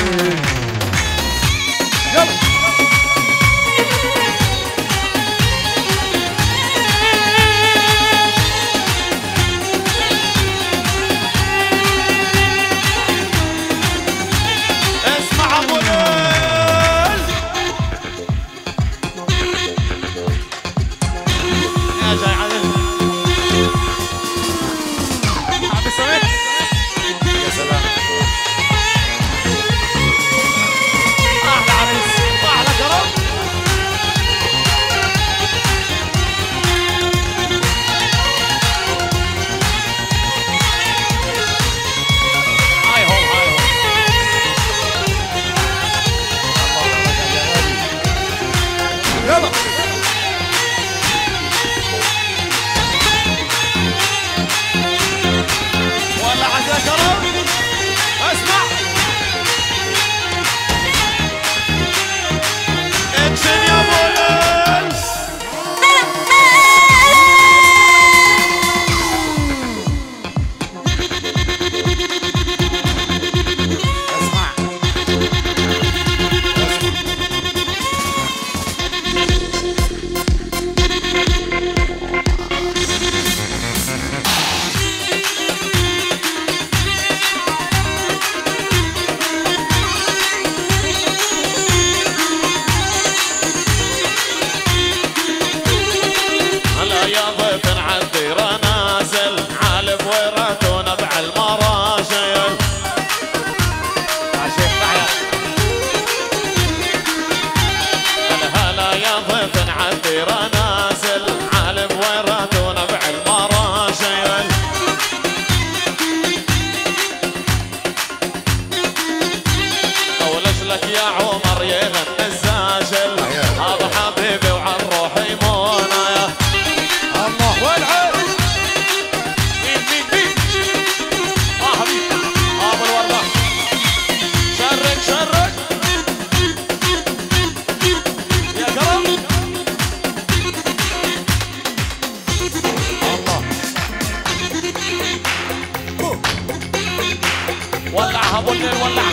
ولعها ابو الليل ولع.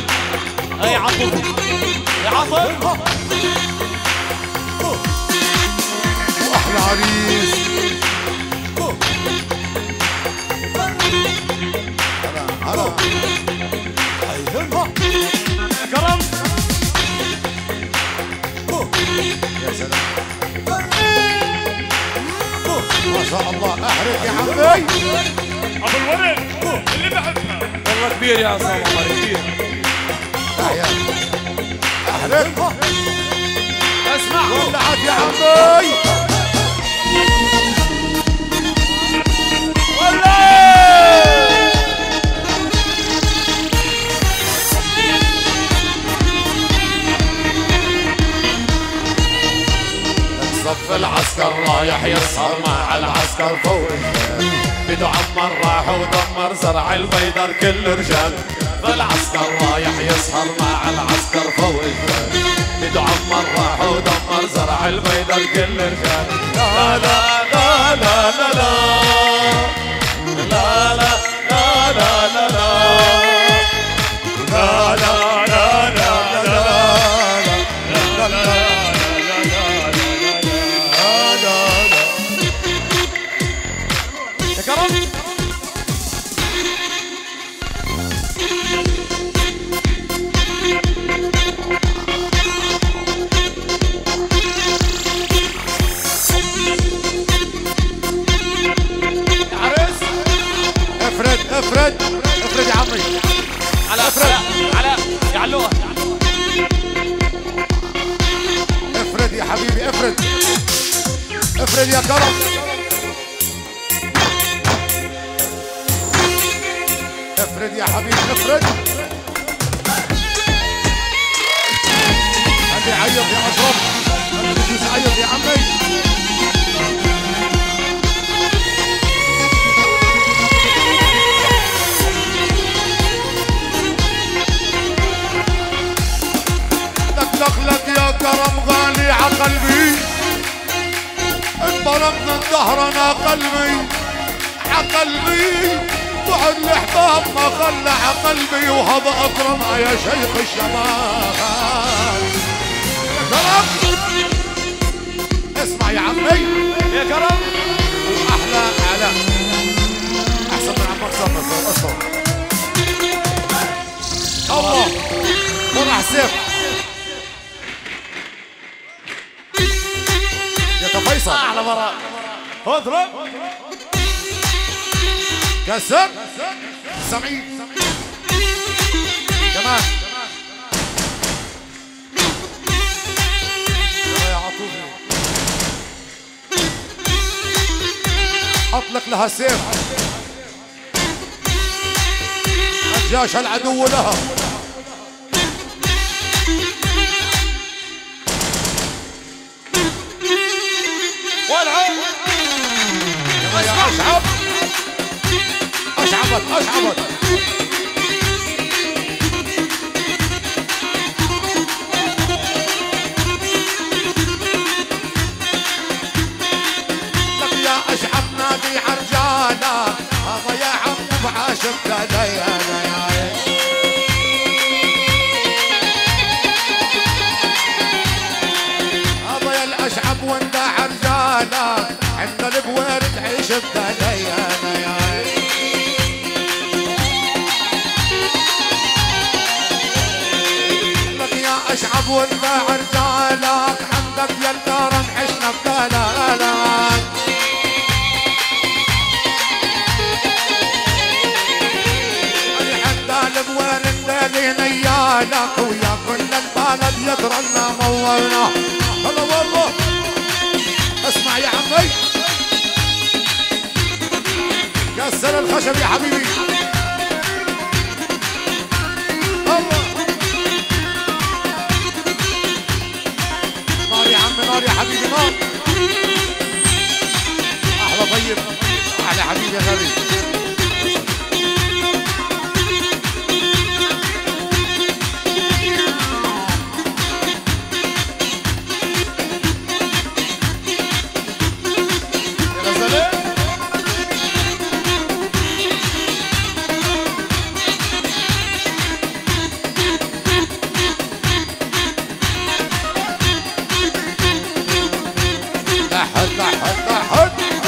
اي عطف يا عطف
واحلى عريس. هلا هلا
كرم
يا سلام ما شاء الله. احرق يا عمي
ابو الولد اللي بحبها
والله كبير يا عصام والله كبير.
تحيا احرق
اسمع
ولعت يا عمي
صف العسكر رايح يسهر مع العسكر فوق بده عمر راح ودمر زرع البيدر كل رجال. فالعسكر رايح يسهر مع العسكر فوق بده عمر راح ودمر زرع البيدر كل رجال. لا لا لا لا لا لا لا لا لا لا لا لا لا لا
افرد افرد يا عمي
على افرد على يعلوها
افرد يا حبيبي افرد افرد يا كرم افرد يا حبيبي افرد. خلي عيط يا اشرف خلي عيط يا عمي. لك يا كرم غالي عقلبي دهرنا قلبي عقلبي بعد الاحباب ما خلع قلبي وهذا اكرم يا شيخ الشباب. كرم اسمع يا عمي
يا كرم
احلى اعلام احسن من عمك صبر اصبر الله فرح سيف يا فيصل
احلى براء اضرب
كسر سمعين كمان يا عطوفي اطلق لها سيف الجاش العدو لها
والعب
يا اشعب اشعبت اشعبت لك يا اشعب نادي عرجانا هذا يا عم بعاشق ديانا يا هذا يا الاشعب وانت عرجانا عند البوير تعيش بديانا يا اشعب وانت عرجالك عندك يا الكرم عشنا بدلالك انا حتى البوين الليل نيالك ويا كل البلد يدرنا مورنا هلا والله اسمع يا عمي كسر الخشب يا حبيبي نار يا حبيبي نار احلى طيب احلى حبيبي يا غالي
يا غزاله
لحد لحد لحد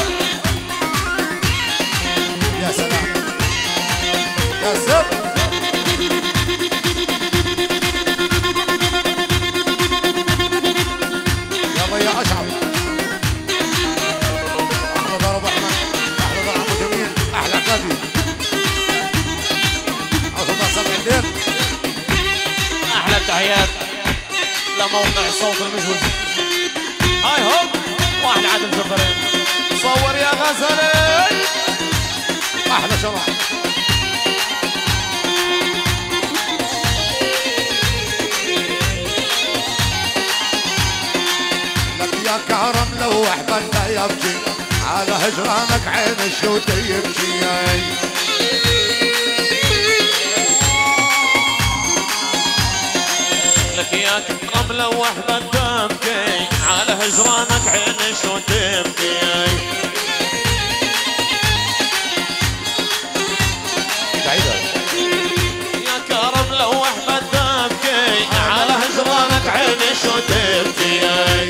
يا سلام يا سر يلا يا اشعب احلى ضرب احمد احلى ضرب ابو جميل احلى كادي اصدق سبع الليل
احلى التحيات لموقع صوت المجهول هاي هوب واحد عادل جبرين صور يا غزاله
احلى شرح لك يا كرم لو احببت يبكي على هجرانك عين الشوت يبكي
لك يا كرم لو احببت تبكي على هجرانك عين شو تبكي
بعيدة
يا كرم لو احببت تبكي على هجرانك عين شو تبكي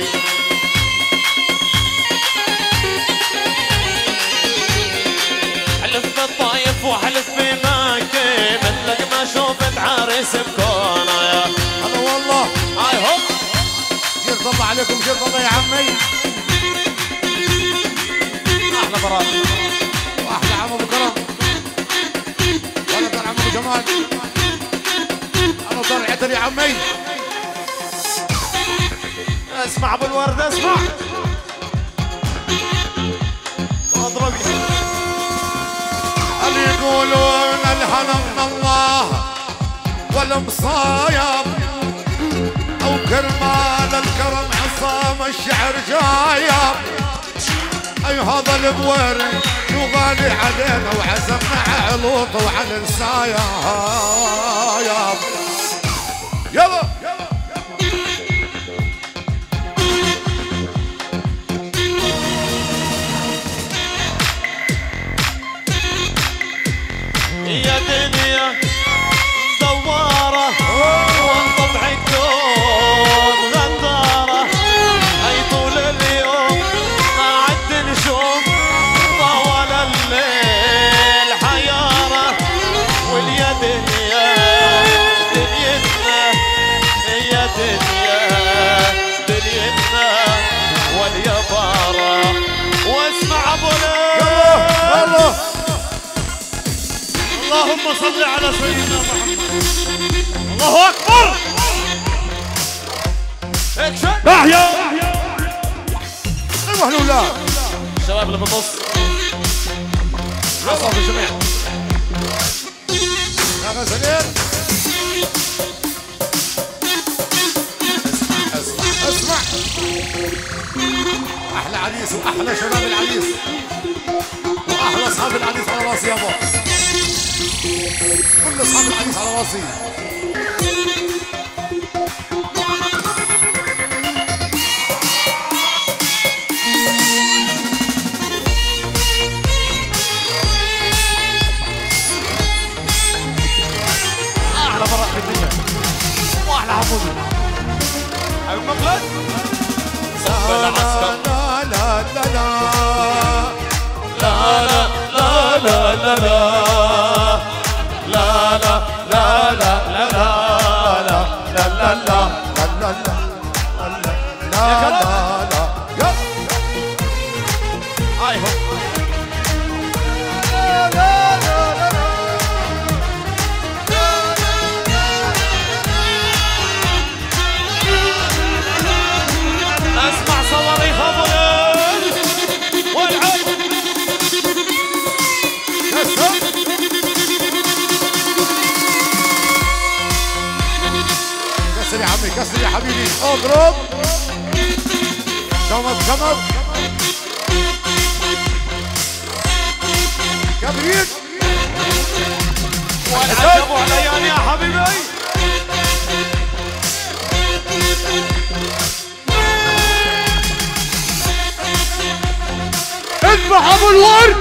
حلف بالطايف وحلف بمكة مثلك ما شوفت عريس بكونه يا
هلا والله
هاي هوب
جير طلع عليكم جير طلع يا عمي احلى براء واحلى عم ابو كرم ولا كان عم ابو جمال انا طلع عتر يا عمي
اسمع ابو الورد اسمع اضرب
اللي يقولون الهنا من الله والمصايب او كرمال الكرم عصام الشعر جايب اي هذا البوير شو غالي علينا وعزمنا علوط وعلى السايب يلا
صل على سيدنا محمد. الله اكبر. احيا
المهلولات
الشباب اللي بالنص عصافي الجميع.
يا غزالين اسمع اسمع احلى عريس واحلى شباب العريس واحلى اصحاب العريس على راسي يابا. كل اصحاب العريس على راسي.
احلى فرح في الدنيا واحلى حفوظ حبيب مقلد.
لا لا لا لا
لا لا لا لا لا لا لا لا لا لا لا لا لا
هاي هو اسمع صواريخ ابو والعب.
كسر يا عمي كسر يا حبيبي اضرب. كمض كمض كبريت
والعب ابو عليان يا حبيبي. اذبح ابو الورد.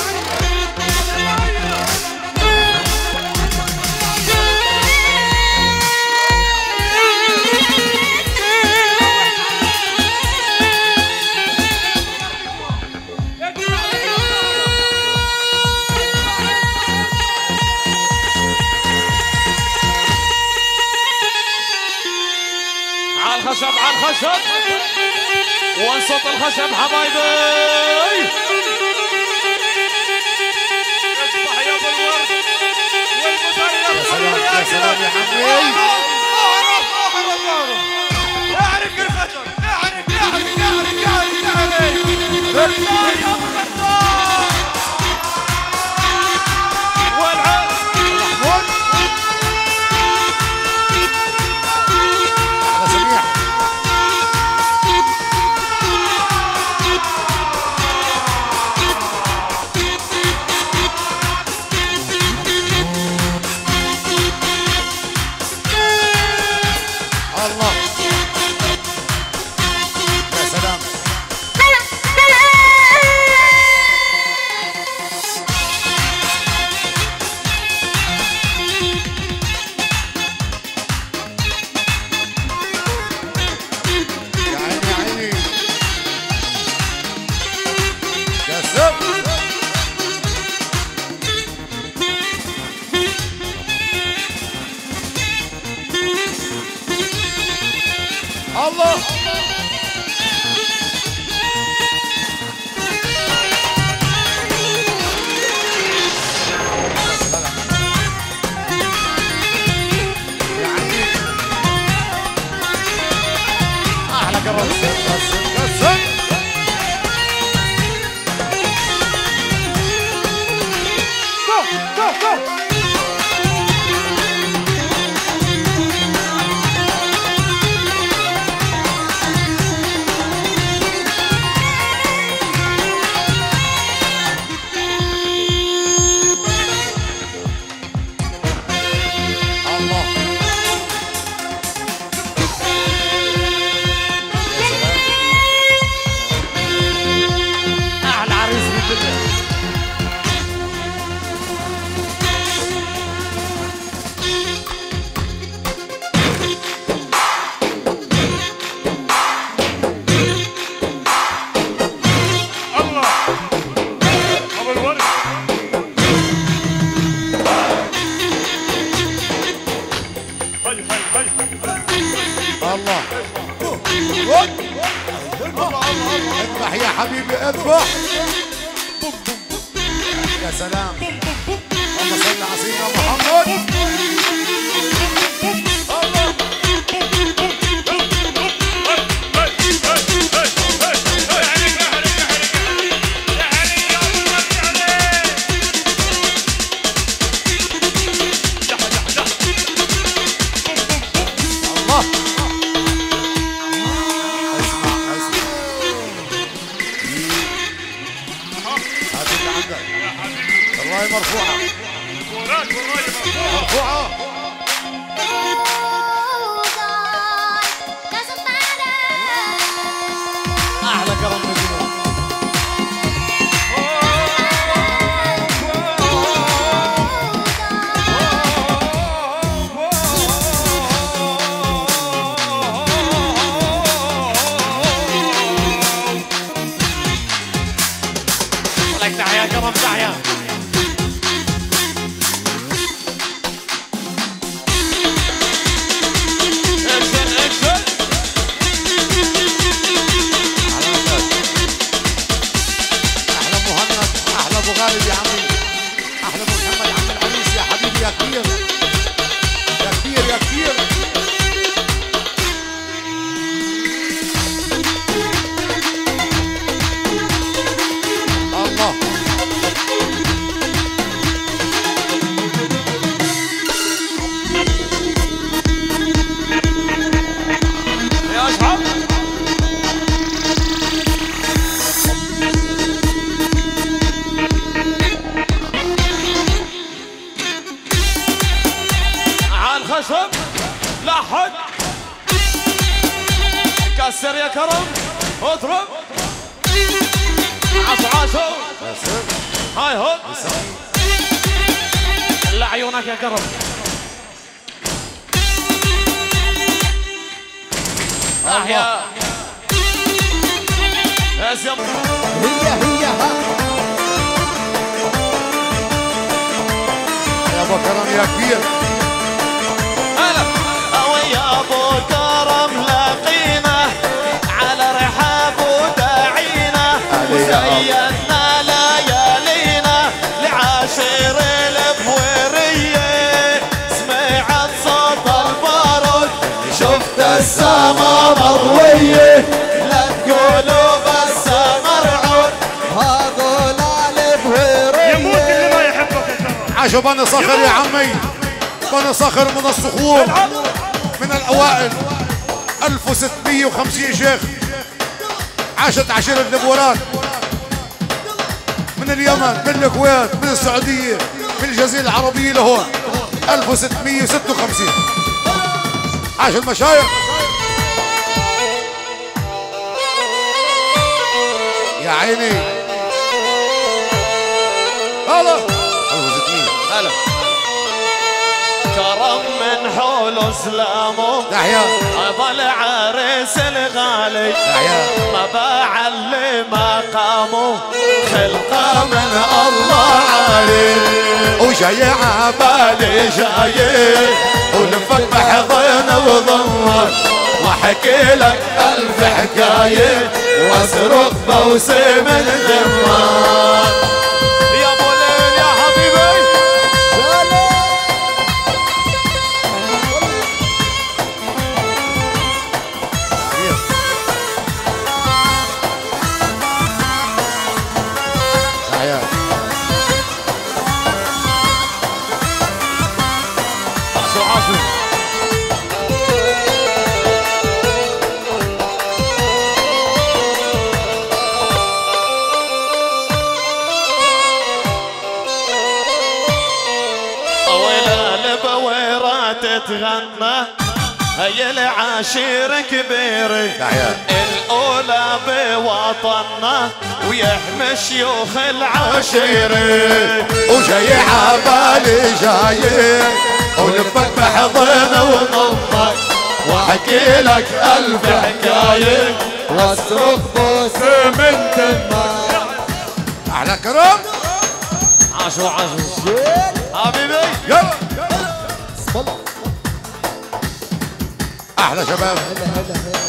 على الخشب على الخشب وانصت الخشب حبايبي. اصبح يا ابو الورد والمثلث.
يا سلام يا حبيبي.
اعرف الخشب اعرف اعرف اعرف اعرف اعرف يا ابو الخشب والعب
محمود احلى سميح. الله يا سلام. يا عيني يا عيني يا سب. الله يا عيني احلى كرم. كسر كسر go go go. الله
احلى عريس في الدنيا. الله ابو الورد. هاي هاي هاي
الله اذبح يا حبيبي اذبح. يا سلام. اللهم صل على سيدنا محمد.
خشب لا حد كسر يا كرم اضرب عاشو عاشو هاي هو لا عيونك يا كرم احيا يا زلمه
هي هي ها
يا ابو كرم يا كبير
هلا ويا ابو كرم لاقينا على رحاب وداعينا وزينا ليالينا لعاشر البويريه سمعت صوت البارود شفت السما مضويه لا تقولوا بس مرعود
هذول البهيرية
يموت اللي ما يحبك يا ترى.
عاشوا بني صخر يا عمي بني صخر من الصخور من الاوائل ألف وستمية وخمسين شيخ عاشت عشيرة النبورات من اليمن من الكويت من السعودية من الجزيرة العربية لهون ألف وستمية وستة وخمسين عاش المشايخ يا عيني هلا ألف وستمية
هلا كرم من حول سلامه
تحيا
ظل عريس الغالي
تحيا
ما باع اللي مقامه خلقه من الله عليه
وجاي عبالي جاي
ولفك بحضن وضمك واحكي لك الف حكايه واصرخ بوسم من دمك يا ابو ليل يا حبيبي
تحيا
عاشوا عاشوا تتغنى هي العشيرة كبيرة
تحيا
الأولى بوطننا ويحمي شيوخ العشيرة
وجاي عبالي جاي ولفك بحضن وضمك
واحكي لك ألف حكاية
واصرخ بوس
من دمك
احلى كرم
عاشوا عاشوا حبيبي
يلا احلى شباب
هلا هلا هلا